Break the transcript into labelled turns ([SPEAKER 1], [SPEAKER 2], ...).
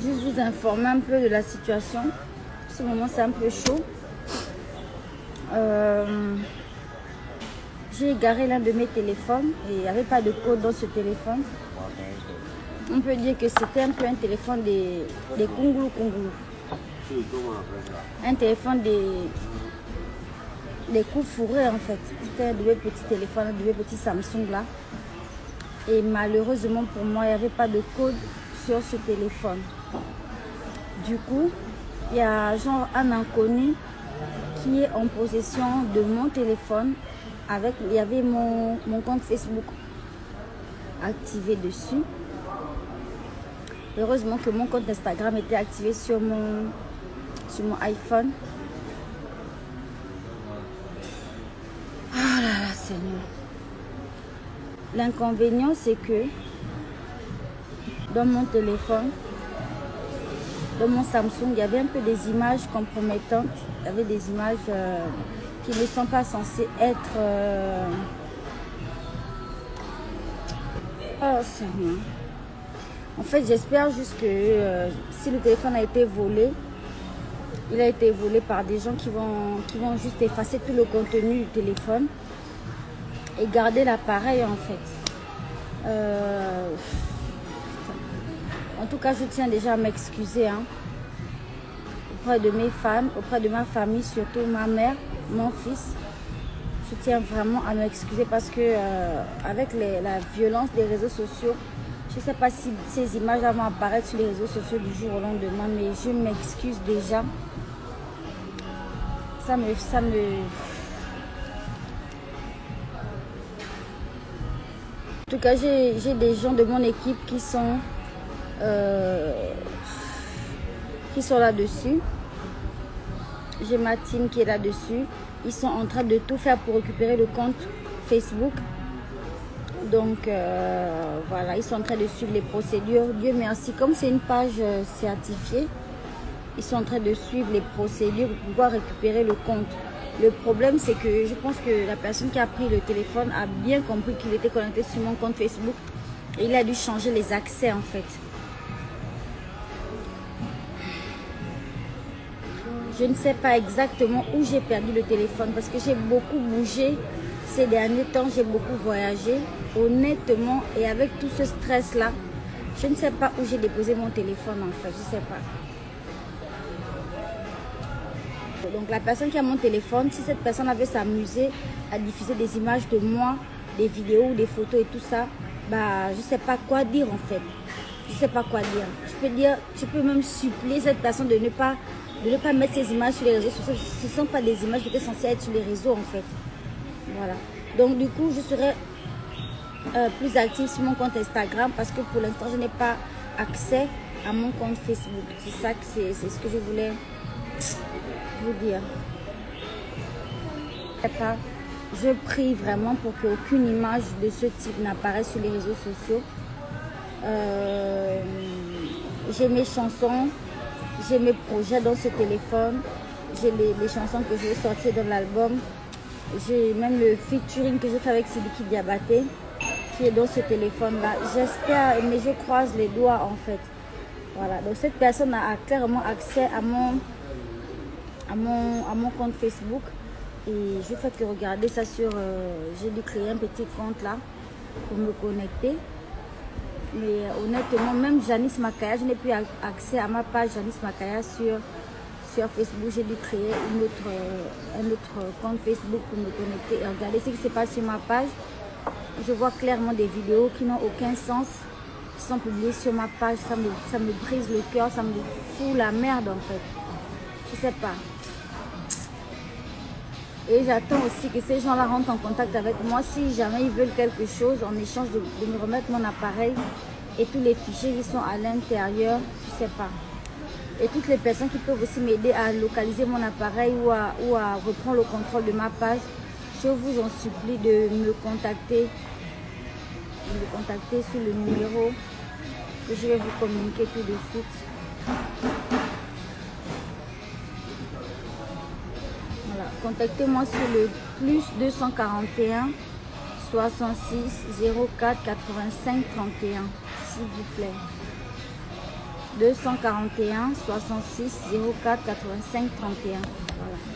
[SPEAKER 1] juste vous informer un peu de la situation. En ce moment, c'est un peu chaud. J'ai égaré l'un de mes téléphones et il n'y avait pas de code dans ce téléphone. On peut dire que c'était un peu un téléphone des Kunglu Kunglu. Un téléphone des coups fourrés en fait. C'était un de mes petits téléphones, un de mes petits Samsung là. Et malheureusement pour moi, il n'y avait pas de code sur ce téléphone. Du coup, il y a genre un inconnu qui est en possession de mon téléphone. Il y avait mon compte Facebook activé dessus. Heureusement que mon compte Instagram était activé sur mon iPhone. Ah là là, Seigneur. L'inconvénient, c'est que dans mon téléphone, dans mon Samsung, il y avait un peu des images compromettantes. Il y avait des images qui ne sont pas censées être... Oh, Seigneur. En fait, j'espère juste que si le téléphone a été volé, il a été volé par des gens qui vont juste effacer tout le contenu du téléphone et garder l'appareil en fait. En tout cas, je tiens déjà à m'excuser auprès de mes fans, auprès de ma famille, surtout ma mère, mon fils. Je tiens vraiment à m'excuser parce que avec la violence des réseaux sociaux, je ne sais pas si ces images vont apparaître sur les réseaux sociaux du jour au lendemain, mais je m'excuse déjà. Ça me... En tout cas, j'ai des gens de mon équipe qui sont là-dessus. J'ai ma team qui est là-dessus. Ils sont en train de tout faire pour récupérer le compte Facebook. Donc voilà, ils sont en train de suivre les procédures. Dieu merci, comme c'est une page certifiée, ils sont en train de suivre les procédures pour pouvoir récupérer le compte. Le problème, c'est que je pense que la personne qui a pris le téléphone a bien compris qu'il était connecté sur mon compte Facebook. Et il a dû changer les accès en fait. Je ne sais pas exactement où j'ai perdu le téléphone parce que j'ai beaucoup bougé ces derniers temps, j'ai beaucoup voyagé. Honnêtement, et avec tout ce stress-là, je ne sais pas où j'ai déposé mon téléphone en fait, je ne sais pas. Donc la personne qui a mon téléphone, si cette personne avait s'amusé à diffuser des images de moi, des vidéos ou des photos et tout ça, bah je ne sais pas quoi dire en fait. Je ne sais pas quoi dire. Je peux même supplier cette personne de ne pas mettre ces images sur les réseaux sociaux. Ce ne sont pas des images qui étaient censées être sur les réseaux en fait. Voilà. Donc du coup, je serai plus active sur mon compte Instagram parce que pour l'instant, je n'ai pas accès à mon compte Facebook. C'est ça que c'est ce que je voulais vous dire. Je prie vraiment pour qu'aucune image de ce type n'apparaisse sur les réseaux sociaux. J'ai mes chansons, j'ai mes projets dans ce téléphone, j'ai les chansons que je vais sortir dans l'album, j'ai même le featuring que j'ai fait avec Sidiki Diabaté qui est dans ce téléphone là. J'espère, mais je croise les doigts en fait. Voilà, donc cette personne a clairement accès à mon compte Facebook et je fais que regarder ça sur j'ai dû créer un petit compte là pour me connecter. Mais honnêtement, même Janice Makaya, je n'ai plus accès à ma page Janice Makaya sur Facebook. J'ai dû créer un autre compte Facebook pour me connecter et regarder ce qui se passe sur ma page. Je vois clairement des vidéos qui n'ont aucun sens, qui sont publiées sur ma page. Ça me brise le cœur, ça me fout la merde en fait. Je sais pas. Et j'attends aussi que ces gens-là rentrent en contact avec moi si jamais ils veulent quelque chose en échange de me remettre mon appareil et tous les fichiers qui sont à l'intérieur, je sais pas. Et toutes les personnes qui peuvent aussi m'aider à localiser mon appareil ou à reprendre le contrôle de ma page, je vous en supplie de me contacter sur le numéro que je vais vous communiquer tout de suite. Voilà, contactez-moi sur le plus 241 66 04 85 31, s'il vous plaît. 241 66 04 85 31. Voilà.